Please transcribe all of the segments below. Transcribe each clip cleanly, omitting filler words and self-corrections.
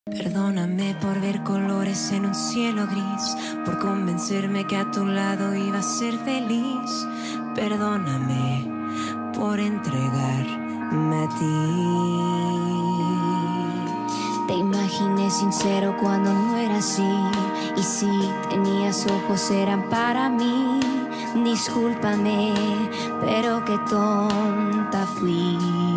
Perdóname por ver colores en un cielo gris, por convencerme que a tu lado iba a ser feliz. Perdóname por entregarme a ti. Te imaginé sincero cuando no era así, y si tenías ojos eran para mí. Discúlpame, pero qué tonta fui.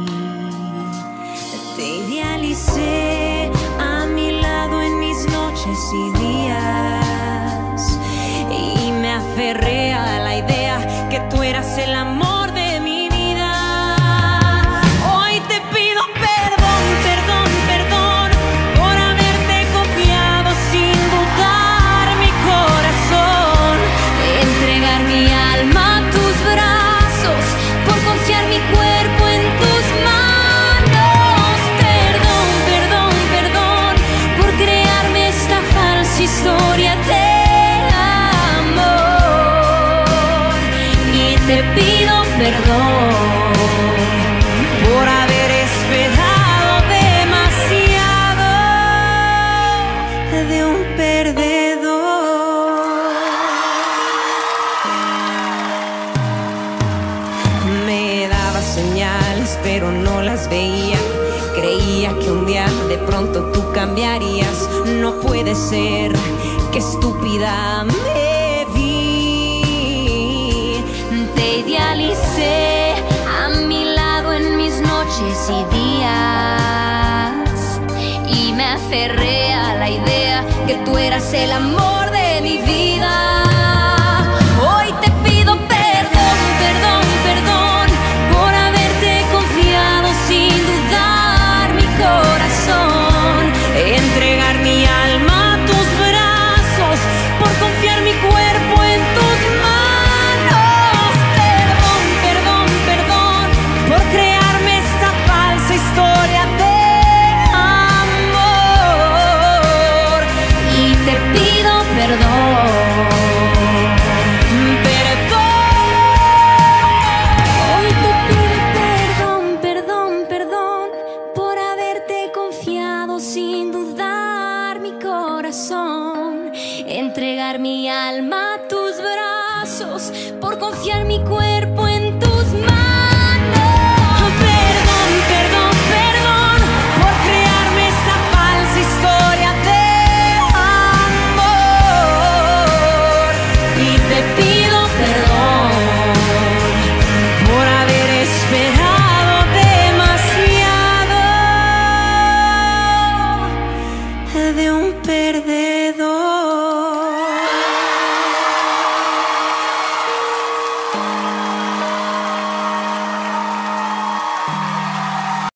Te idealicé a mi lado en mis noches y días, y me aferré a la idea que tú eras el amor de mi vida. Hoy te pido perdón, perdón, perdón por haberte confiado sin dudar mi corazón, entregar mi alma a tus brazos, por confiar mi cuerpo en tus manos. Historia de amor, y te pido perdón por haber esperado demasiado de un perdedor. Me daba señales pero no las veía. Creía que un día de pronto tú cambiarías. No puede ser, qué estúpida me vi. Te idealicé a mi lado en mis noches y días, y me aferré a la idea que tú eras el amor de mi vida. Hoy te pido perdón, perdón, perdón por haberte confiado sin dudar mi corazón, entregar mi alma a tus brazos, por confiar mi cuerpo en tus manos. Perdón, perdón, perdón por crearme esta falsa historia de amor, y te pido perdón. Entregar mi alma a tus brazos, por confiar mi cuerpo en tus manos. Perdón, perdón, perdón por crearme esta falsa historia de amor, y te pido perdón por haber esperado demasiado de un perdedor.